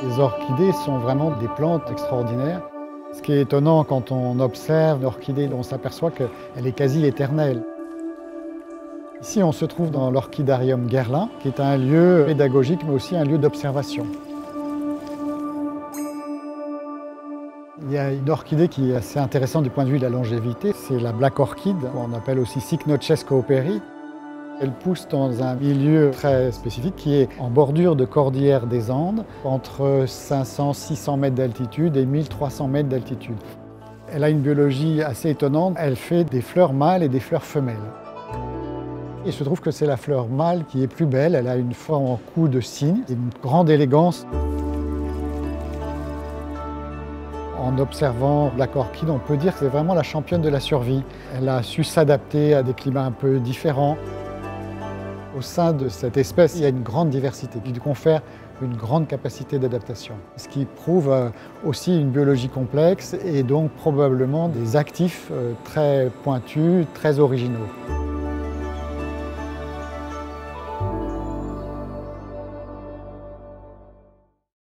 Les orchidées sont vraiment des plantes extraordinaires. Ce qui est étonnant quand on observe l'orchidée, on s'aperçoit qu'elle est quasi éternelle. Ici, on se trouve dans l'orchidarium Guerlain, qui est un lieu pédagogique, mais aussi un lieu d'observation. Il y a une orchidée qui est assez intéressante du point de vue de la longévité, c'est la Black Orchid, qu'on appelle aussi Cycnoches cooperi. Elle pousse dans un milieu très spécifique qui est en bordure de cordillère des Andes, entre 500-600 mètres d'altitude et 1300 mètres d'altitude. Elle a une biologie assez étonnante, elle fait des fleurs mâles et des fleurs femelles. Il se trouve que c'est la fleur mâle qui est plus belle, elle a une forme en cou de cygne, une grande élégance. En observant Black Orchid, on peut dire que c'est vraiment la championne de la survie. Elle a su s'adapter à des climats un peu différents. Au sein de cette espèce, il y a une grande diversité qui lui confère une grande capacité d'adaptation. Ce qui prouve aussi une biologie complexe et donc probablement des actifs très pointus, très originaux.